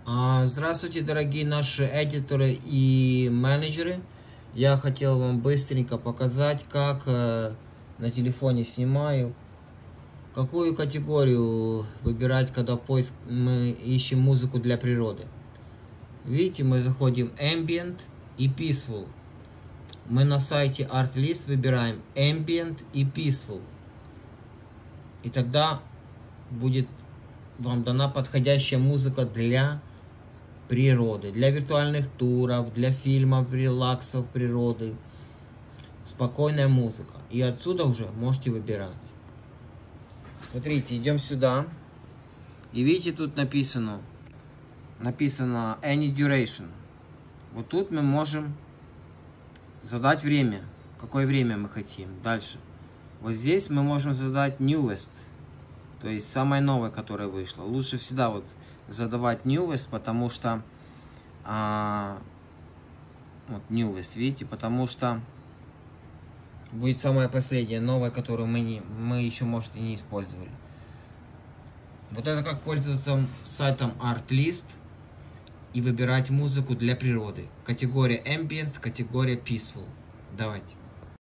Здравствуйте, дорогие наши эдиторы и менеджеры. Я хотел вам быстренько показать, как на телефоне снимаю, какую категорию выбирать, когда мы ищем музыку для природы. Видите, мы заходим Ambient и Peaceful. Мы на сайте Artlist выбираем Ambient и Peaceful. И тогда будет вам дана подходящая музыка для природы, для виртуальных туров, для фильмов, релаксов природы. Спокойная музыка. И отсюда уже можете выбирать. Смотрите, идем сюда. И видите, тут написано Any Duration. Вот тут мы можем задать время. Какое время мы хотим. Дальше. Вот здесь мы можем задать Newest. То есть самое новое, которое вышло. Лучше всегда вот задавать Newest, потому что вот Newest, видите, потому что будет самое последнее, новое, которое мы еще, может, и не использовали. Вот это как пользоваться сайтом Artlist и выбирать музыку для природы. Категория Ambient, категория Peaceful. Давайте.